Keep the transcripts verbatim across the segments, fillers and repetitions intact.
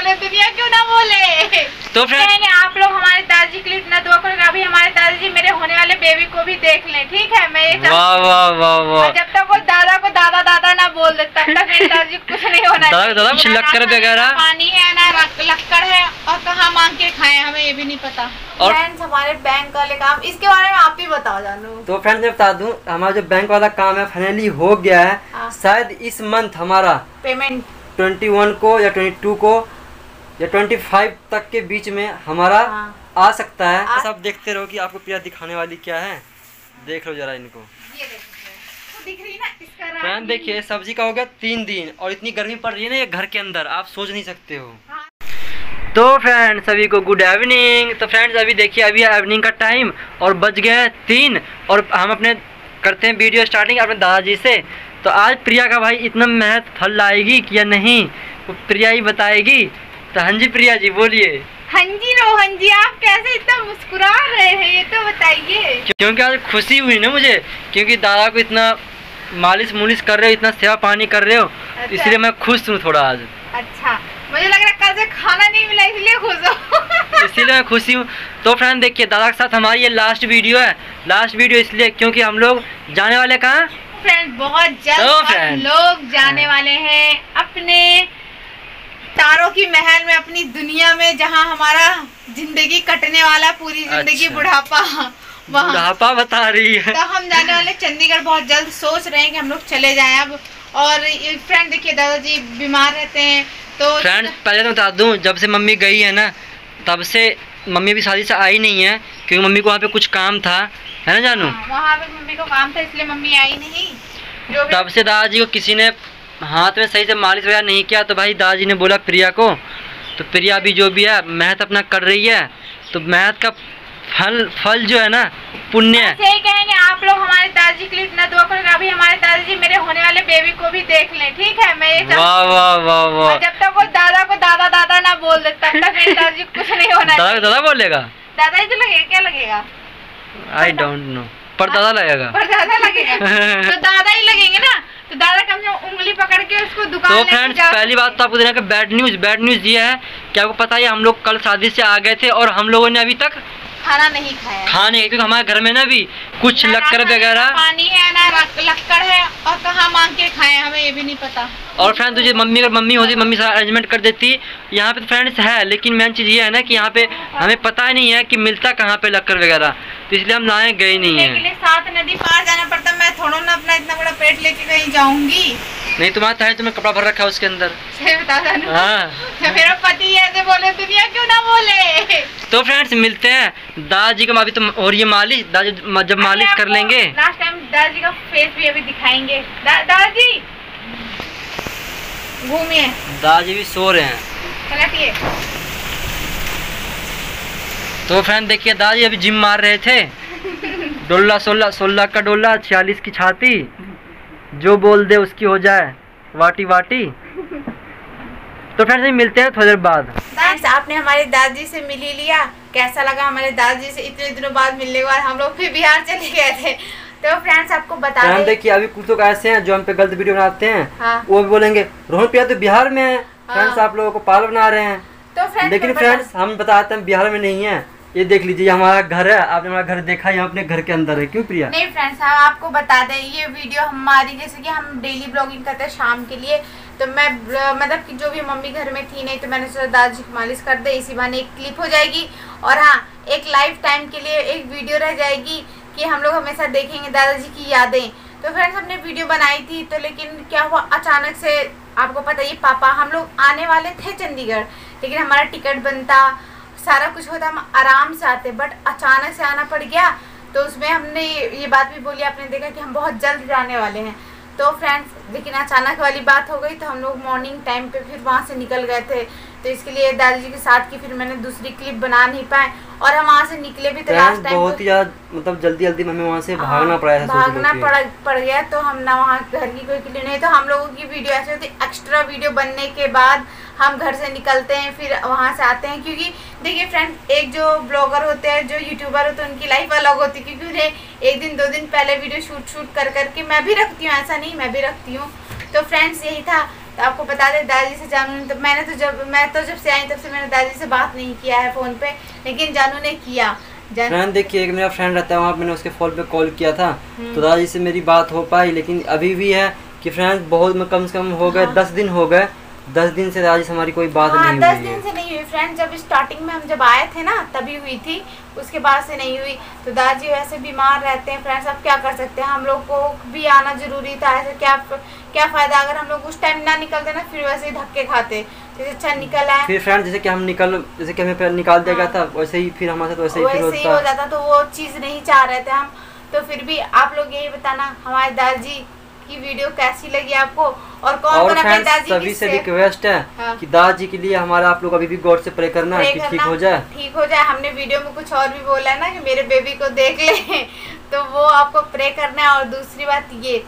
बोले, दुनिया क्यों ना बोले। तो कहेंगे आप लोग हमारे दादाजी के लिए इतना दुआ करेंगे, अभी हमारे दादाजी मेरे होने वाले बेबी को भी देख लें, ठीक है। मैं ये वाह वाह वाह वाह, जब तक वो दादा को दादा दादा ना बोल दे तब तक मेरे दादाजी कुछ नहीं होना चाहिए। दादा कुछ लक्कड़ वगैरह पानी है ना लक्कड़ है, और कहाँ मांग के खाए हमें ये भी नहीं पता। और फ्रेंड्स हमारे बैंक वाले काम, इसके बारे में आप ही बताओ जानू। तो फ्रेंड्स मैं बता दूं, हमारा जो बैंक वाला काम है फाइनली हो गया है। हाँ। शायद इस मंथ हमारा पेमेंट इक्कीस को या बाईस को या पच्चीस तक के बीच में हमारा हाँ। आ सकता है। आ... सब देखते रहो कि आपको प्रिया दिखाने वाली क्या है, देख लो जरा इनको। ये देखो, दिख रही ना इसका। फ्रेंड देखिए सब्जी का हो गया तीन दिन और इतनी गर्मी पड़ रही है ना ये घर के अंदर, आप सोच नहीं सकते हो। हाँ। तो फ्रेंड्स सभी को गुड इवनिंग। तो फ्रेंड्स अभी देखिए अभी है इवनिंग का टाइम और बज गया है तीन, और हम अपने करते हैं वीडियो स्टार्टिंग अपने दादाजी से। तो आज प्रिया का भाई इतना मेहनत फल लाएगी कि या नहीं वो प्रिया ही बताएगी। तो हाँ जी प्रिया जी बोलिए। हाँ जी रोहन जी, आप कैसे इतना मुस्कुरा रहे हैं ये तो बताइए। क्योंकि आज खुशी हुई ना मुझे, क्योंकि दादा को इतना मालिश मुलिश कर रहे हो, इतना सेवा पानी कर रहे हो। अच्छा। इसलिए मैं खुश हूँ थोड़ा आज। अच्छा, मुझे लग रहा है कल से खाना नहीं मिला इसलिए खुश हो। इसीलिए मैं खुशी हूँ। तो फ्रेंड देखिए दादा के साथ हमारी ये लास्ट वीडियो है। लास्ट वीडियो इसलिए क्योंकि हम लोग जाने वाले कहाँ फ्रेंड, बहुत जल्द हम लोग जाने वाले हैं अपने तारों की महल में, अपनी दुनिया में जहाँ हमारा जिंदगी कटने वाला, पूरी जिंदगी। अच्छा। बुढ़ापा बुढ़ापा बता रही है। तो हम जाने वाले चंडीगढ़ बहुत जल्द, सोच रहे हैं कि हम लोग चले जाएं अब। और फ्रेंड देखिए दादाजी बीमार रहते हैं। तो फ्रेंड पहले तो बता दूं, जब से मम्मी गई है ना तब से मम्मी भी शादी से आई नहीं है, क्योंकि मम्मी को वहाँ पे कुछ काम था, है ना जानू। हाँ, वहाँ पे मम्मी को काम था इसलिए मम्मी आई नहीं। जो तब से दादाजी को किसी ने हाथ में सही से मालिश वगैरह नहीं किया। तो भाई दादाजी ने बोला प्रिया को, तो प्रिया भी जो भी है मेहनत अपना कर रही है, तो मेहनत का फल फल जो है ना पुण्य है। सही कहेंगे आप लोग हमारे दादाजी के लिए इतना दुआ करेंगे, अभी हमारे दादाजी मेरे होने वाले बेबी को भी देख लें, ठीक है। मैं ये वाह वाह वाह वाह, जब तक वो दादा को दादा दादा ना बोल दे तब तक मेरे दादाजी कुछ नहीं होना। दादा दादा बोलेगा, दादा ही तो लगेगा, क्या लगेगा आई डोंट नो, पर दादा लगेगा, पर दादा लगेगा। तो दादा ही लगेंगे ना, तो दादा कम से कम उंगली पकड़ के उसको दुकान तो फ्रेंड्स पहली बात तो आपको देना कि बैड न्यूज बैड न्यूज ये है कि आपको पता है हम लोग कल शादी से आ गए थे और हम लोगों ने अभी तक खाना नहीं खाया। खाने क्योंकि हमारे घर में ना भी कुछ लक्कड़ वगैरह, पानी है ना लक्कड़ है, और कहाँ मांग के खाए हमें ये भी नहीं पता। और फ्रेंड तुझे मम्मी अगर मम्मी होती मम्मी सारा अरेंजमेंट कर देती। यहाँ पे तो फ्रेंड्स है, लेकिन मेन चीज़ ये है ना कि यहाँ पे हमें पता नहीं है कि मिलता कहाँ पे लक्कड़ वगैरह, तो इसलिए हम लाए गए नहीं है। सात नदी पार जाना पड़ता, मैं थोड़ा ना अपना इतना बड़ा पेट लेके कहीं जाऊंगी। नहीं तुम्हारा है, तुम्हें कपड़ा भर रखा है उसके अंदर। सही बता हाँ मेरा पति ऐसे बोले, दुनिया क्यों ना बोले। तो फ्रेंड्स मिलते हैं दादाजी को अभी तो हो रही है मालिश, दादाजी जब मालिश कर लेंगे लास्ट टाइम दादाजी का फेस भी अभी दिखाएंगे। दा, दादाजी घूमिए, दादाजी भी सो रहे हैं। चलिए। तो फ्रेंड देखिए दादाजी अभी जिम मार रहे थे, डोला सोलह सोलह का डोला, छियालीस की छाती, जो बोल दे उसकी हो जाए वाटी वाटी। तो फ्रेंड्स मिलते हैं थोड़ी देर बाद। फ्रेंड्स आपने हमारे दादाजी से मिल ही लिया, कैसा लगा हमारे दादाजी से इतने दिनों बाद मिलने के बाद। हम लोग फिर बिहार चले गए थे। तो फ्रेंड्स आपको बता दें, देखिए अभी कुछ लोग ऐसे हैं जो हम पे गलत वीडियो बनाते हैं। हाँ। वो भी बोलेंगे रोहन प्रिया तो बिहार में है। हाँ। फ्रेंड्स आप लोगों को पागल बना रहे हैं। तो फ्रेंड्स लेकिन फ्रेंड्स हम बताते हैं बिहार में नहीं है। ये देख लीजिए हमारा घर है, आपने हमारा घर देखा, यहाँ अपने घर के अंदर है। क्यों प्रिया? नहीं फ्रेंड्स हम आपको बता दें, ये वीडियो हमारी जैसे कि हम डेली ब्लॉगिंग करते हैं शाम के लिए, तो मैं मतलब कि जो भी मम्मी घर में थी नहीं, तो मैंने सोचा दादाजी की मालिश कर दे, इसी बहाने एक क्लिप हो जाएगी। और हाँ, एक लाइफ टाइम के लिए एक वीडियो रह जाएगी कि हम लोग हमेशा देखेंगे दादाजी की यादें। तो फ्रेंड्स हमने वीडियो बनाई थी, तो लेकिन क्या हुआ अचानक से, आपको पता ही पापा हम लोग आने वाले थे चंडीगढ़, लेकिन हमारा टिकट बनता, सारा कुछ होता, हम आराम से आते, बट अचानक से आना पड़ गया। तो उसमें हमने ये बात भी बोली, आपने देखा कि हम बहुत जल्द जाने वाले हैं। तो फ्रेंड्स लेकिन अचानक वाली बात हो गई, तो हम लोग मॉर्निंग टाइम पे फिर वहाँ से निकल गए थे। तो इसके लिए दादाजी के साथ की फिर मैंने दूसरी क्लिप बना नहीं पाए, और हम वहाँ से निकले भी थे लास्ट टाइम। बहुत ही ज्यादा मतलब जल्दी जल्दी हमें वहाँ से भागना पड़ा है, भागना पड़ पड़ गया। तो हम ना वहाँ घर की कोई क्लिप नहीं, तो हम लोगों की वीडियो ऐसे होती, एक्स्ट्रा वीडियो बनने के बाद हम घर से निकलते हैं, फिर वहाँ से आते हैं। क्योंकि देखिए फ्रेंड्स, एक जो ब्लॉगर होते हैं, जो यूट्यूबर होते हैं, उनकी लाइफ अलग होती है, क्योंकि उन्हें एक दिन दो दिन पहले वीडियो शूट शूट कर करके, मैं भी रखती हूँ, ऐसा नहीं मैं भी रखती हूँ। तो फ्रेंड्स यही था, तो आपको बता दें दादी से जानू ने, तो मैंने तो जब मैं तो जब से आई तब से मैंने दादी से बात नहीं किया है फ़ोन पे, लेकिन जानू ने किया। फ्रेंड देखिए, एक मेरा फ्रेंड रहता है वहाँ, मैंने उसके फ़ोन पे कॉल किया था तो दादी से मेरी बात हो पाई, लेकिन अभी भी है कि फ्रेंड बहुत में कम से कम हो गए, हाँ। दस दिन हो गए, दस दिन से दादी से हमारी कोई बात हाँ, नहीं हुई। दस दिन से नहीं हुई फ्रेंड, जब स्टार्टिंग में हम जब आए थे ना तभी हुई थी, उसके बाद से नहीं हुई। तो दादी वैसे बीमार रहते हैं फ्रेंड्स, अब क्या कर सकते हैं, हम लोग को भी आना जरूरी था। ऐसे क्या क्या फायदा अगर हम लोग उस टाइम ना निकलते ना, फिर वैसे ही धक्के खाते। जैसे अच्छा निकल आए फिर फ्रेंड, जैसे कि हम निकल जैसे कि हमें निकाल दिया गया था, वैसे ही फिर हमारे साथ वैसे ही फिर वैसे ही हो जाता, तो वो चीज़ नहीं चाह रहे थे हम। तो फिर भी आप लोग यही बताना हमारे दादी की वीडियो कैसी लगी आपको, और कौन और कौन अपने दादी सभी से रिक्वेस्ट है हाँ। कि दादी के लिए हमारा आप लोग अभी भी गॉड से प्रे करना है कि ठीक हो जाए, ठीक हो जाए। हमने वीडियो में कुछ और भी बोला है ना कि मेरे बेबी को देख ले तो वो आपको प्रे करना है। और दूसरी बात ये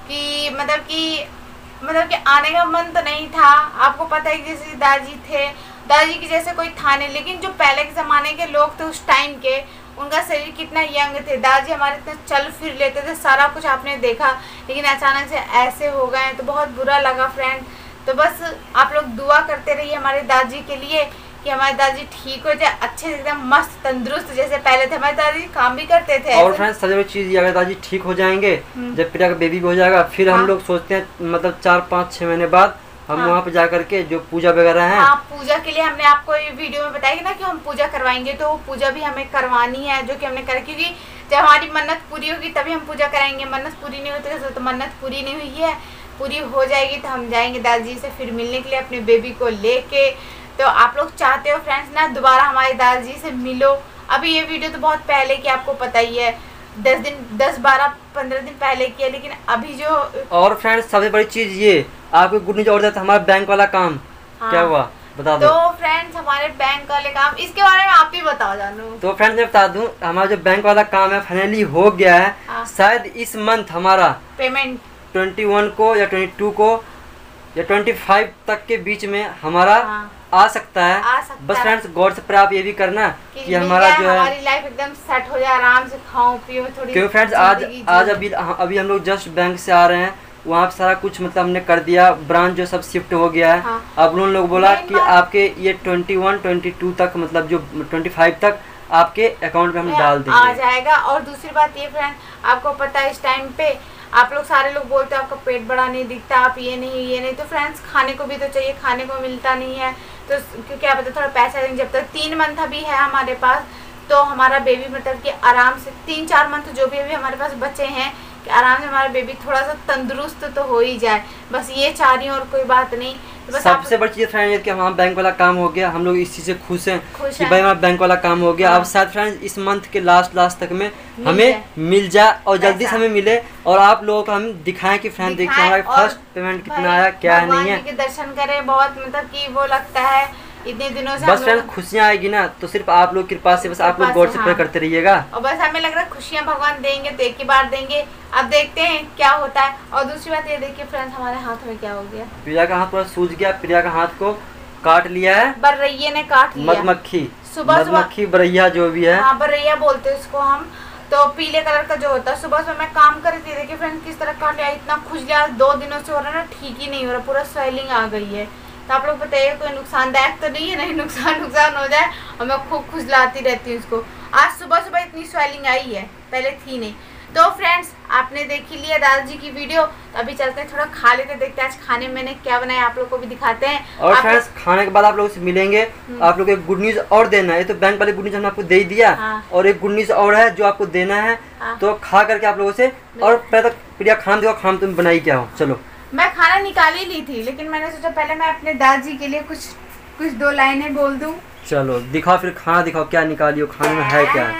कि मतलब कि मतलब कि आने का मन तो नहीं था, आपको पता है जैसे दादी थे, दादी की जैसे कोई था नहीं, लेकिन जो पहले के ज़माने के लोग थे उस टाइम के, उनका शरीर कितना यंग थे। दादी हमारे इतना चल फिर लेते थे, सारा कुछ आपने देखा, लेकिन अचानक से ऐसे हो गए तो बहुत बुरा लगा फ्रेंड। तो बस आप लोग दुआ करते रहिए हमारे दादी के लिए कि हमारी दादी ठीक हो जाए, अच्छे से एकदम मस्त तंदुरुस्त जैसे पहले थे। हमारी दादी काम भी करते थे। और फ्रेंड्स सबसे बड़ी चीज़ ये, अगर दादी ठीक हो जाएंगे, जब प्रिया का बेबी हो जाएगा, फिर हाँ। हम लोग सोचते हैं मतलब चार पाँच छः महीने बाद हम हाँ। वहाँ पे जा करके जो पूजा वगैरह है, हाँ, पूजा के लिए हमने आपको वीडियो में बताया ना कि हम पूजा करवाएंगे, तो वो पूजा भी हमें करवानी है, जो कि हमने कर, क्योंकि जब हमारी मन्नत पूरी होगी तभी हम पूजा कराएंगे। मन्नत पूरी नहीं होती तो मन्नत पूरी नहीं हुई है, पूरी हो जाएगी तो हम जाएंगे दादी से फिर मिलने के लिए अपने बेबी को लेके। तो आप लोग चाहते हो फ्रेंड्स ना दोबारा हमारी दादी से मिलो। अभी ये वीडियो तो बहुत पहले की आपको पता ही है, दस दिन दस बारह पंद्रह दिन पहले की है, लेकिन अभी जो और फ्रेंड्स सबसे बड़ी चीज ये आपको गुड न्यूज और देता, हमारा बैंक वाला काम हाँ। क्या हुआ बता दो। तो फ्रेंड्स हमारे बैंक वाले काम, इसके बारे में आप ही बताओ जानू। तो फ्रेंड्स मैं बता दूं, हमारा जो बैंक वाला काम है फाइनली हो गया है हाँ। शायद इस मंथ हमारा पेमेंट इक्कीस को या बाईस को या पच्चीस तक के बीच में हमारा हाँ। आ सकता है, आ सकता बस फ्रेंड्स गौर से आप ये भी करना कि, कि हमारा जो है हमारी लाइफ एकदम सेट हो जाए, आराम से खाओ पियो थोड़ी। क्योंकि फ्रेंड्स आज आज अभी अभी हम लोग जस्ट बैंक से आ रहे हैं, वहाँ पे सारा कुछ मतलब हमने कर दिया, ब्रांच जो सब शिफ्ट हो गया है हाँ। अब उन लोग बोला कि आपके ये इक्कीस बाईस तक मतलब जो पच्चीस तक आपके अकाउंट में हम डाल देंगे, आ जाएगा। और दूसरी बात ये फ्रेंड, आपको पता है इस टाइम पे आप लोग सारे लोग बोलते हैं आपका पेट बड़ा नहीं दिखता, आप ये नहीं ये नहीं, तो फ्रेंड्स खाने को भी तो चाहिए, खाने को मिलता नहीं है। तो क्योंकि आप पता थोड़ा पैसा देंगे, जब तक तीन मंथ अभी है हमारे पास, तो हमारा बेबी मतलब कि आराम से तीन चार मंथ जो भी अभी हमारे पास बचे हैं कि आराम से हमारा बेबी थोड़ा सा तंदुरुस्त तो हो ही जाए, बस ये चाह रही हूँ और कोई बात नहीं। तो बस सबसे बड़ी चीज़ फ्रेंड ये कि हमारा बैंक वाला काम हो गया, हम लोग इस चीज़ से खुश हैं कि भाई हमारा बैंक वाला काम हो गया। अब शायद फ्रेंड्स इस मंथ के लास्ट लास्ट तक में हमें मिल जाए और जल्दी से हमें मिले, और आप लोगों को हम दिखाएं कि फ्रेंड देखिए हमारा फर्स्ट पेमेंट कितना आया क्या नहीं है, दर्शन करें, बहुत मतलब कि वो लगता है इतने दिनों से बस फ्रेंड्स खुशियाँ आएगी ना, तो सिर्फ आप लोग कृपा से बस आप लोग गॉड से प्रे करते रहिएगा, और बस हमें लग रहा है खुशियाँ भगवान देंगे तो एक ही बार देंगे। अब देखते हैं क्या होता है। और दूसरी बात ये देखिए फ्रेंड्स, हमारे हाथ में क्या हो गया, प्रिया का हाथ पूरा सूज गया, प्रिया का हाथ को काट लिया है बर्रैया ने, काट लिया मधुमक्खी, सुबह मधुमक्खी बर्रैया जो भी है, हाँ बर्रैया बोलते हैं इसको हम, तो पीले कलर का जो होता है। सुबह सुबह मैं काम कर रही थी, देखिए फ्रेंड किस तरह काट लिया, इतना खुजलिया दो दिनों से हो रहा है ना, ठीक ही नहीं हो रहा, पूरा स्वेलिंग आ गई है। तो आप लोग बताइए कोई नुकसानदायक तो नहीं है, नहीं नुकसान नुकसान हो जाए, और मैं खूब खुजलाती रहती हूँ उसको। आज सुबह सुबह इतनी स्वेलिंग आई है, पहले थी नहीं। तो फ्रेंड्स आपने देख ही लिया दादाजी की वीडियो, तो अभी चलते हैं थोड़ा खा लेते, देखते हैं आज खाने में मैंने क्या बनाया, आप लोग को भी दिखाते हैं। और फ्रेंड्स खाने के बाद आप लोगों से मिलेंगे, आप लोग एक गुड न्यूज और देना है, ये तो बैंक वाले गुड न्यूज हमने आपको दे ही दिया हाँ। और एक गुड न्यूज और है जो आपको देना है हाँ। तो खा करके आप लोगों से, और पहले तक प्रिया खाना देखो, खाना तुम बनाई क्या हो। चलो मैं खाना निकाल ही ली थी, लेकिन मैंने सोचा पहले मैं अपने दादाजी के लिए कुछ कुछ दो लाइनें बोल दूं। चलो दिखाओ, फिर खाना दिखाओ क्या निकाली हो, खाने में है क्या,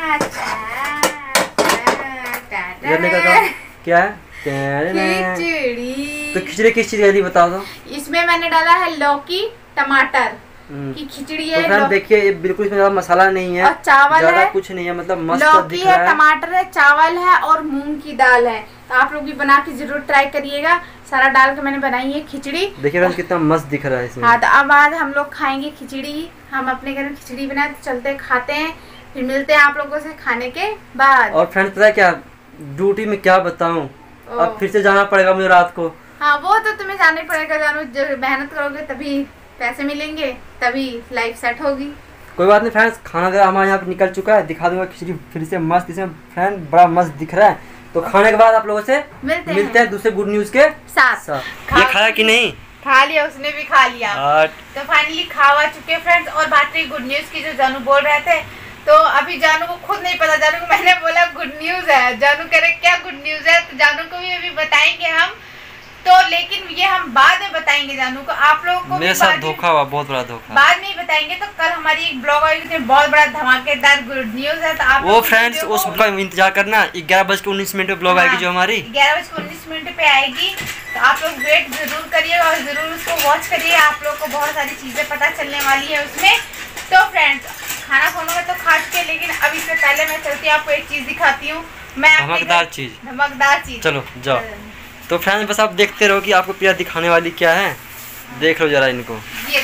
क्या है खिचड़ी। तो खिचड़ी किस चीज की बताओ तो। इसमें मैंने डाला है लौकी टमाटर की खिचड़ी है। तो देखिए ये बिल्कुल इसमें ज्यादा मसाला नहीं है, और चावल है, कुछ नहीं है, मतलब मस्त लौकी है, टमाटर है, चावल है और मूंग की दाल है। तो आप लोग भी बना के जरूर ट्राई करिएगा, सारा डाल के मैंने बनाई है खिचड़ी। देखिए कितना मस्त दिख रहा है इसमें। हाँ तो अब आज हम लोग खाएंगे खिचड़ी, हम अपने घर में खिचड़ी बनाए, तो चलते खाते हैं, फिर मिलते हैं आप लोगों से खाने के बाद। और फ्रेंड पता है क्या, ड्यूटी में क्या बताऊँ, अब फिर से जाना पड़ेगा मुझे रात को, हाँ वो तो तुम्हें जाना ही पड़ेगा जानू, जो मेहनत करोगे तभी पैसे मिलेंगे, तभी लाइफ सेट होगी। कोई बात नहीं फ्रेंड्स, खाना वगैरह हमारे यहाँ पे निकल चुका है, दिखा दूंगा खिचड़ी फिर से मस्त, इसमें फ्रेंड बड़ा मस्त दिख रहा है। तो खाने के बाद आप लोगों से मिलते, मिलते हैं दूसरे गुड न्यूज के साथ। ये खाया कि नहीं? खा लिया, उसने भी खा लिया। तो फाइनली खावा चुके फ्रेंड्स। और बात रही गुड न्यूज की, जो जानू बोल रहे थे, तो अभी जानू को खुद नहीं पता, जानू को मैंने बोला गुड न्यूज है, जानू कह रहे क्या गुड न्यूज है, तो जानू को भी अभी बताएंगे हम, तो लेकिन ये हम बाद में बताएंगे जानू को, आप लोगों को मेरे साथ धोखा हुआ, बहुत बड़ा धोखा, बाद में ही बताएंगे। तो कल हमारी एक ब्लॉग आएगी जिसमें बहुत बड़ा धमाकेदार गुड न्यूज है, तो आप वो फ्रेंड्स उस ब्लॉग में इंतजार करना, ग्यारह बज के उन्नीस मिनट पे ब्लॉग आएगी जो हमारी ग्यारह बज के उन्नीस मिनट पे आएगी। तो आप लोग वेट जरूर करिए और जरूर उसको वॉच करिए, आप लोग को बहुत सारी चीजें पता चलने वाली है उसमें। तो फ्रेंड्स खाना खाना में तो खा चुके, लेकिन अब इससे पहले मैं चलती हूँ आपको एक चीज दिखाती हूँ, मैं धमाकेदार चीज, धमाकेदार चीज। चलो जाओ। तो फ्रेंड्स बस आप देखते रहो कि आपको प्रिया दिखाने वाली क्या है, देख लो जरा इनको। ये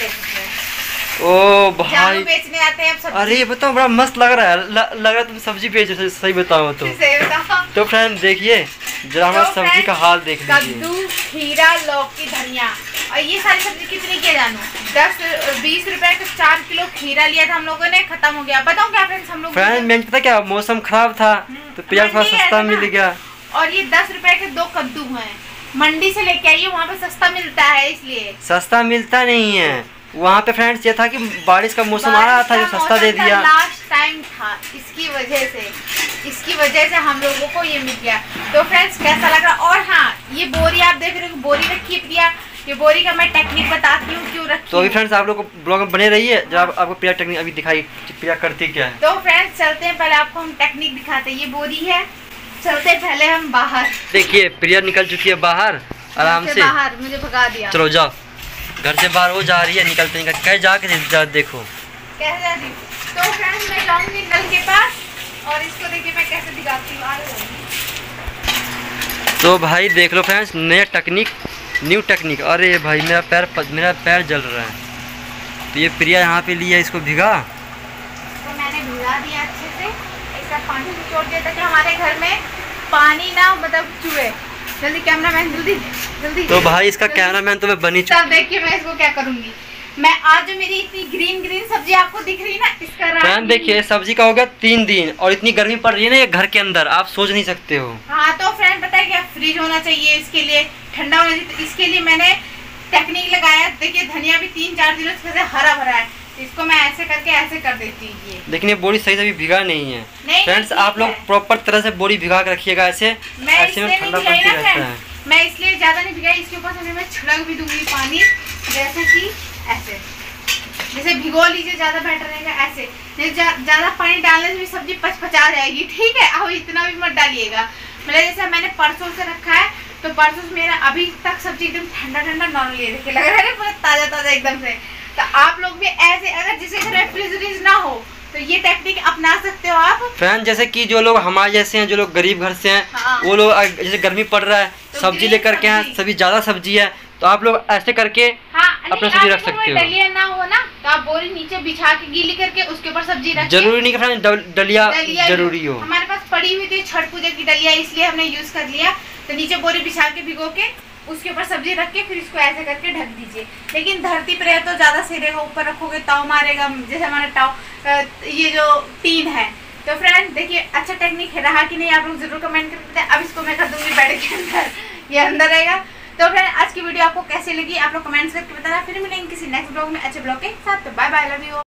देखो ओ भाई बेचने आते हैं सब। अरे ये बताओ बड़ा मस्त लग रहा है, ल, लग रहा है तुम सब्जी बेच रहे हो, सही बताओ तो। तो फ्रेंड देखिए जरा हमारा तो सब्जी का हाल देख लीजिए, कद्दू, खीरा, लौकी, धनिया, और ये सारी सब्जी कितनी की जानू? दस बीस रुपए का चार किलो खीरा लिया था हम लोगों ने, खत्म हो गया। बताओ क्या फ्रेंड्स हम लोग फ्रेंड मैंने पता क्या, मौसम खराब था तो प्याज थोड़ा सस्ता मिल गया। और ये दस रुपए के दो कद्दू हैं, मंडी से लेके आइए, वहाँ पे सस्ता मिलता है, इसलिए सस्ता मिलता नहीं है वहाँ पे फ्रेंड्स। ये था कि बारिश का मौसम आ रहा था जो सस्ता दे दिया, लास्ट टाइम था, इसकी वजह से इसकी वजह से हम लोगों को ये मिल गया। तो फ्रेंड्स कैसा लगा? और हाँ ये बोरी आप देख रहे हो, बोरी रखी है प्रिया, ये बोरी का मैं टेक्निक बताती हूँ क्यों रखी। तो अभी फ्रेंड्स आप लोग को ब्लॉग में बने रहिए, जब आप, आपको प्रिया टेक्निक अभी दिखाई प्रिया करती क्या है। तो फ्रेंड्स चलते हैं, पहले आपको हम टेक्निक दिखाते हैं। ये बोरी है, चलते पहले हम बाहर। देखिए प्रिया निकल चुकी है बाहर आराम से, बाहर मुझे भगा दिया। चलो जाओ, घर से बाहर वो जा रही है, निकलते निकल कहीं जाके जा, देखो कैसे जा रही। तो फ्रेंड्स मैं जाऊंगी नल के पास और इसको देखिए मैं कैसे दिखाती हूँ। तो भाई देख लो फ्रेंड्स नया टेक्निक, न्यू टेक्निक। अरे भाई मेरा पैर मेरा पैर जल रहा है। तो ये प्रिया यहाँ पे लिया, इसको भिगा, तो मैंने भिगा दिया अच्छे से, इसका पानी निचोड़ दिया ताकि हमारे घर में पानी ना मतलब चूहे। जल्दी कैमरामैन जल्दी जल्दी। तो भाई इसका कैमरामैन तो मैं बनी चुकी। तब देखिए मैं इसको क्या करूंगी। मैं आज जो मेरी इतनी ग्रीन ग्रीन सब्जी आपको दिख रही है ना, इसका फ्रेंड देखिए सब्जी का हो गया तीन दिन और इतनी गर्मी पड़ रही है ना ये घर के अंदर, आप सोच नहीं सकते हो। हाँ तो फ्रेंड पता है क्या, फ्रिज होना चाहिए इसके लिए, ठंडा होना चाहिए। तो इसके लिए मैंने टेक्निक लगाया। देखिए धनिया भी तीन चार दिनों से हरा भरा है, इसको मैं ऐसे करके ऐसे कर देती हूँ। ये लेकिन ये बोरी सही से भी भिगा नहीं है फ्रेंड्स, आप लोग प्रॉपर तरह से बोरी भिगा के रखिएगा, ऐसे मैं ऐसे में ठंडा पड़ती रहता है। मैं इसलिए ज्यादा नहीं भिगाई, इसके ऊपर से मैं छिड़क भी दूंगी पानी, जैसे कि ऐसे, जैसे भिगो लीजिए ज्यादा बेटर रहेगा। ऐसे ज्यादा पानी डालने से भी सब्जी पचपचा जाएगी, ठीक है। अब इतना भी मत डालिएगा। मतलब जैसे मैंने परसों से रखा है, तो परसों से मेरा अभी तक सब्जी एकदम ठंडा ठंडा नॉर्मल ये देखिए लग रहा है पूरा ताजा ताजा एकदम से। तो आप लोग भी ऐसे, अगर जिसके घर में फ्रिज ना हो तो ये टेक्निक अपना सकते हो आप फ्रेंड। जैसे कि जो लोग हमारे जैसे हैं, जो लोग गरीब घर से हैं, हाँ। वो लोग जैसे गर्मी पड़ रहा है, तो सब्जी लेकर के हैं, सब्जी ज्यादा सब्जी है, तो आप लोग ऐसे करके हाँ, अपना सब्जी रख सकते हो। डलिया ना हो ना तो आप बोरी नीचे बिछा के गीली करके उसके ऊपर सब्जी रख। जरूरी नहीं फ्रेंड डलिया जरूरी हो। हमारे पास पड़ी हुई थी छठ पूजा की डलिया, इसलिए हमने यूज कर लिया। तो नीचे बोरी बिछा के भिगो के उसके ऊपर सब्जी रख के फिर इसको ऐसे करके ढक दीजिए। लेकिन धरती पर है तो ज्यादा सही रहेगा, ऊपर रखोगे ताव मारेगा, जैसे हमारा ताव ये जो टीन है। तो फ्रेंड देखिए अच्छा टेक्निक रहा कि नहीं, आप लोग जरूर कमेंट करके बताएं। अब इसको मैं कर दूंगी बेड के अंदर, ये अंदर रहेगा। तो फ्रेंड आज की वीडियो आपको कैसी लगी आप लोग कमेंट्स करके बताना। फिर मिलेंगे किसी नेक्स्ट ब्लॉग में अच्छे ब्लॉग के साथ। तो बाय बाय, लव यू।